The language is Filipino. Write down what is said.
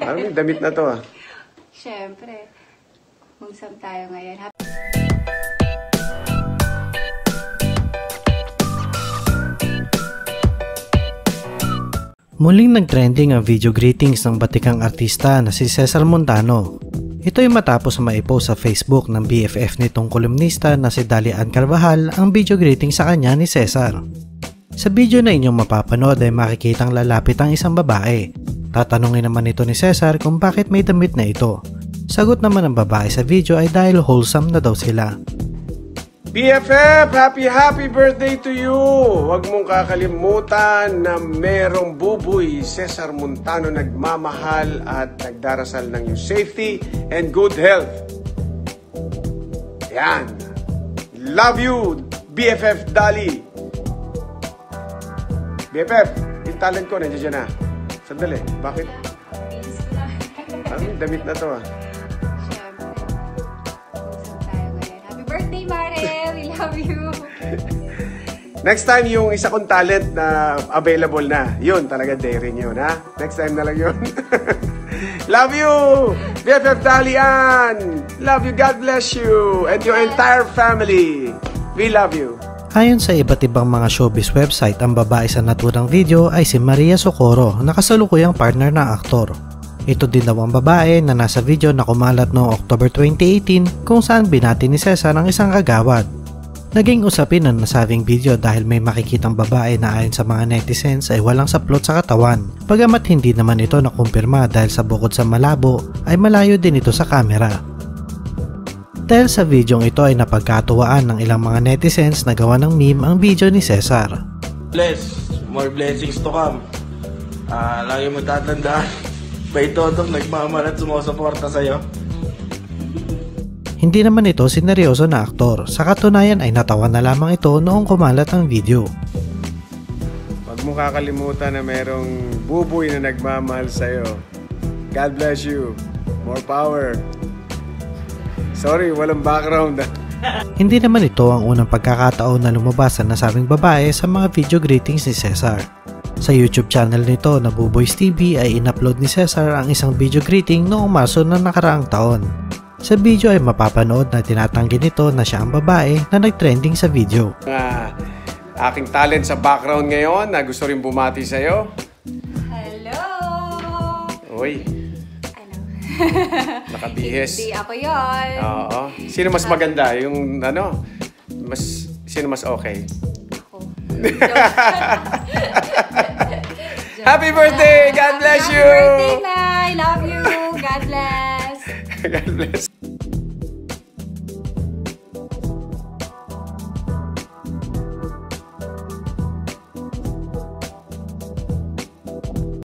Parang may damit na to ah. Siyempre. Magsam tayo ngayon. Muling nagtrending ang video greetings ng batikang artista na si Cesar Montano. Ito ay matapos maipost sa Facebook ng BFF nitong kolumnista na si Dalian Carvajal ang video greeting sa kanya ni Cesar. Sa video na inyong mapapanood ay makikitang lalapit ang isang babae. Tatanungin naman ito ni Cesar kung bakit may damit na ito. Sagot naman ng babae sa video ay dahil wholesome na daw sila. BFF, happy birthday to you! Huwag mong kakalimutan na merong buboy Cesar Montano nagmamahal at nagdarasal ng iyong safety and good health. Yan. Love you, BFF Dali. BFF, yung talent ko, nandiyan dyan na. Sandali, bakit? Parang damit na to ah. Birthday, Mare! We love you! Next time, yung isa kong talent na available na, yun, talaga daring yun, ha? Next time na lang yun. Love you! BFF Dalian! Love you, God bless you! And your entire family! We love you! Ayon sa iba't ibang mga showbiz website, ang babae sa naturang video ay si Maria Socorro na kasalukuyang partner ng aktor. Ito din daw ang babae na nasa video na kumalat noong October 2018 kung saan binati ni Cesar ang isang kagawad. Naging usapin ang nasabing video dahil may makikitang babae na ayon sa mga netizens ay walang saplot sa katawan. Bagamat hindi naman ito nakumpirma dahil sa bukod sa malabo ay malayo din ito sa kamera. Dahil sa videong ito ay napagkatuwaan ng ilang mga netizens na gawa ng meme ang video ni Cesar. Bless, more blessings to come. Lagi mo tatandaan. May totong nagmamahal at sumusuporta sa'yo. Hindi naman ito sineryoso na aktor. Sa katunayan ay natawa na lamang ito noong kumalat ang video. Huwag mo kakalimutan na merong buboy na nagmamahal sa'yo. God bless you. More power. Sorry, walang background. Hindi naman ito ang unang pagkakataon na lumabas ang nasabing babae sa mga video greetings ni Cesar. Sa YouTube channel nito na Buboys TV ay in-upload ni Cesar ang isang video greeting noong Marso na nakaraang taon. Sa video ay mapapanood na tinatanggi nito na siya ang babae na nag-trending sa video. Aking talent sa background ngayon na gusto rin bumati sa'yo. Hello! Uy. Ano? Nakabihis. Hindi ako yun. Oo. Sino mas maganda? Yung ano? Sino mas okay? Ako. Happy birthday! God bless you! Happy birthday, Nay! Love you! God bless! God bless.